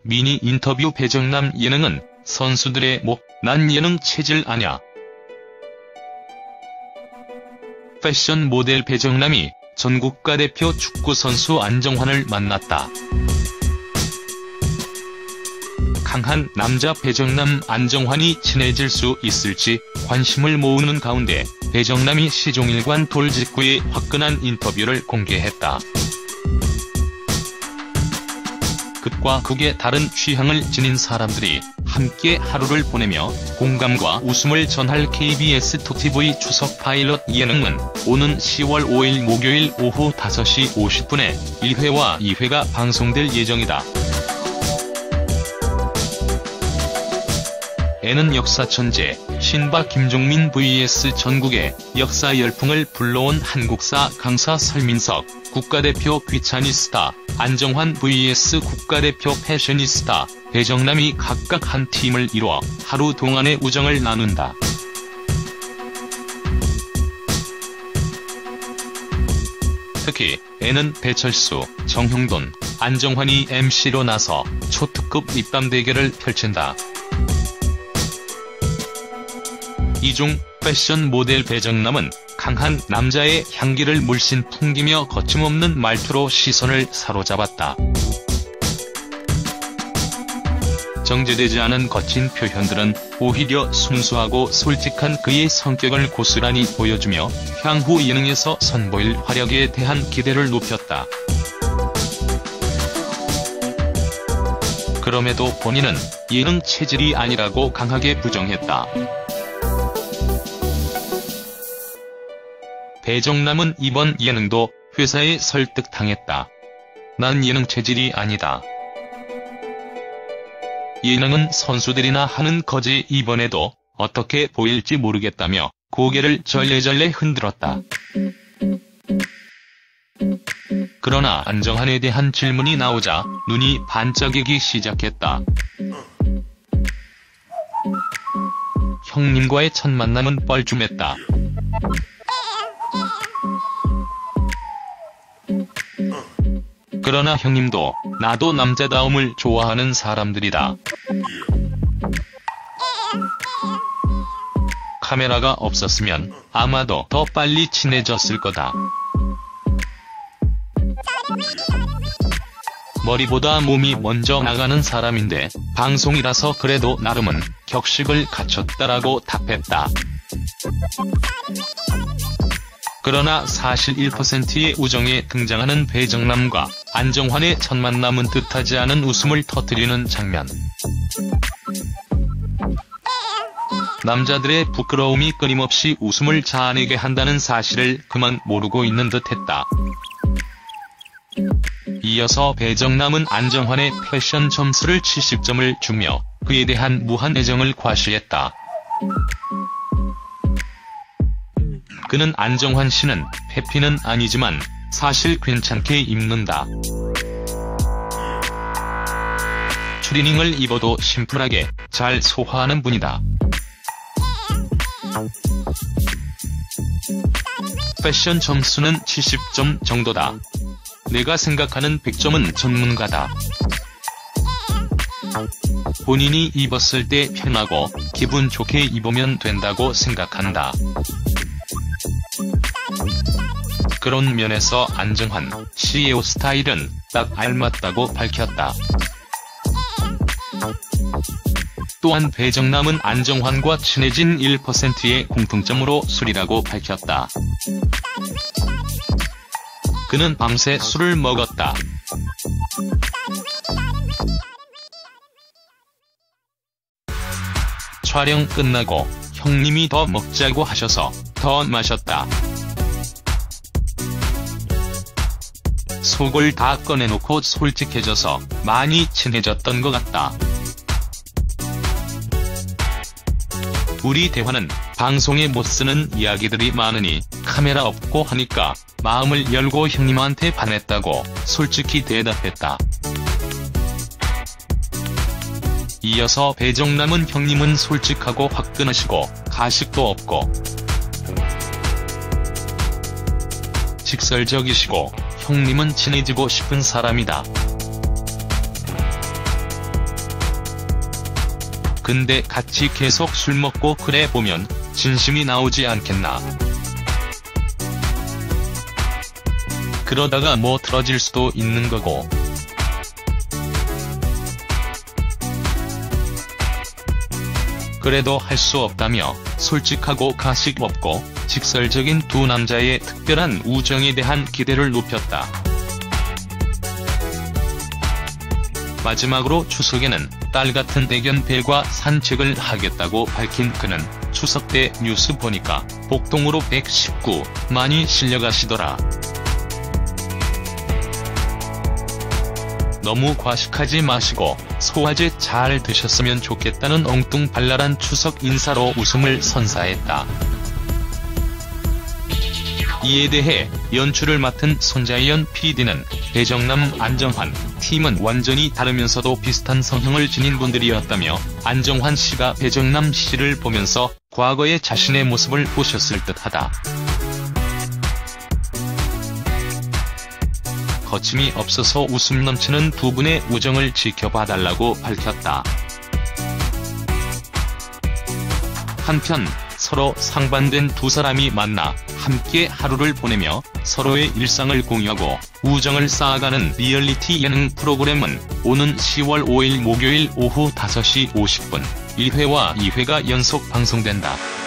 미니 인터뷰. 배정남 예능은 선수들의 못난 예능 체질 아냐. 패션 모델 배정남이 전 국가대표 축구선수 안정환을 만났다. 강한 남자 배정남 안정환이 친해질 수 있을지 관심을 모으는 가운데 배정남이 시종일관 돌직구에 화끈한 인터뷰를 공개했다. 극과 극의 다른 취향을 지닌 사람들이 함께 하루를 보내며 공감과 웃음을 전할 KBS 톡TV 추석 파일럿 예능은 오는 10월 5일 목요일 오후 5시 50분에 1회와 2회가 방송될 예정이다. 에는 역사 천재 신바 김종민 vs 전국의 역사 열풍을 불러온 한국사 강사 설민석, 국가대표 귀차니스타 안정환 vs 국가대표 패셔니스타 배정남이 각각 한 팀을 이루어 하루 동안의 우정을 나눈다. 특히 에는 배철수, 정형돈, 안정환이 MC로 나서 초특급 입담 대결을 펼친다. 이 중 패션 모델 배정남은 강한 남자의 향기를 물씬 풍기며 거침없는 말투로 시선을 사로잡았다. 정제되지 않은 거친 표현들은 오히려 순수하고 솔직한 그의 성격을 고스란히 보여주며 향후 예능에서 선보일 활약에 대한 기대를 높였다. 그럼에도 본인은 예능 체질이 아니라고 강하게 부정했다. 배정남은 이번 예능도 회사에 설득당했다. 난 예능 체질이 아니다. 예능은 선수들이나 하는 거지 이번에도 어떻게 보일지 모르겠다며 고개를 절레절레 흔들었다. 그러나 안정환에 대한 질문이 나오자 눈이 반짝이기 시작했다. 형님과의 첫 만남은 뻘쭘했다. 그러나 형님도 나도 남자다움을 좋아하는 사람들이다. 카메라가 없었으면 아마도 더 빨리 친해졌을 거다. 머리보다 몸이 먼저 나가는 사람인데 방송이라서 그래도 나름은 격식을 갖췄다라고 답했다. 그러나 사실 1%의 우정에 등장하는 배정남과 안정환의 첫 만남은 뜻하지 않은 웃음을 터뜨리는 장면. 남자들의 부끄러움이 끊임없이 웃음을 자아내게 한다는 사실을 그만 모르고 있는 듯했다. 이어서 배정남은 안정환의 패션 점수를 70점을 주며 그에 대한 무한 애정을 과시했다. 그는 안정환 씨는 페피는 아니지만 사실 괜찮게 입는다. 추리닝을 입어도 심플하게 잘 소화하는 분이다. 패션 점수는 70점 정도다. 내가 생각하는 100점은 전문가다. 본인이 입었을 때 편하고 기분 좋게 입으면 된다고 생각한다. 그런 면에서 안정환 씨의 옷 스타일은 딱 알맞다고 밝혔다. 또한 배정남은 안정환과 친해진 1%의 공통점으로 술이라고 밝혔다. 그는 밤새 술을 먹었다. 촬영 끝나고 형님이 더 먹자고 하셔서 더 마셨다. 속을 다 꺼내놓고 솔직해져서 많이 친해졌던 것 같다. 우리 대화는 방송에 못 쓰는 이야기들이 많으니 카메라 없고 하니까 마음을 열고 형님한테 반했다고 솔직히 대답했다. 이어서 배정남은 형님은 솔직하고 화끈하시고 가식도 없고 직설적이시고 형님은 친해지고 싶은 사람이다. 근데 같이 계속 술 먹고 그래 보면 진심이 나오지 않겠나. 그러다가 뭐 틀어질 수도 있는 거고. 그래도 할 수 없다며 솔직하고 가식 없고 직설적인 두 남자의 특별한 우정에 대한 기대를 높였다. 마지막으로 추석에는 딸 같은 애견 벨과 산책을 하겠다고 밝힌 그는 추석 때 뉴스 보니까 복동으로 119 많이 실려가시더라. 너무 과식하지 마시고 소화제 잘 드셨으면 좋겠다는 엉뚱발랄한 추석 인사로 웃음을 선사했다. 이에 대해 연출을 맡은 손자연 PD는 배정남, 안정환 팀은 완전히 다르면서도 비슷한 성향을 지닌 분들이었다며 안정환 씨가 배정남 씨를 보면서 과거의 자신의 모습을 보셨을 듯하다. 거침이 없어서 웃음 넘치는 두 분의 우정을 지켜봐달라고 밝혔다. 한편 서로 상반된 두 사람이 만나 함께 하루를 보내며 서로의 일상을 공유하고 우정을 쌓아가는 리얼리티 예능 프로그램은 오는 10월 5일 목요일 오후 5시 50분 1회와 2회가 연속 방송된다.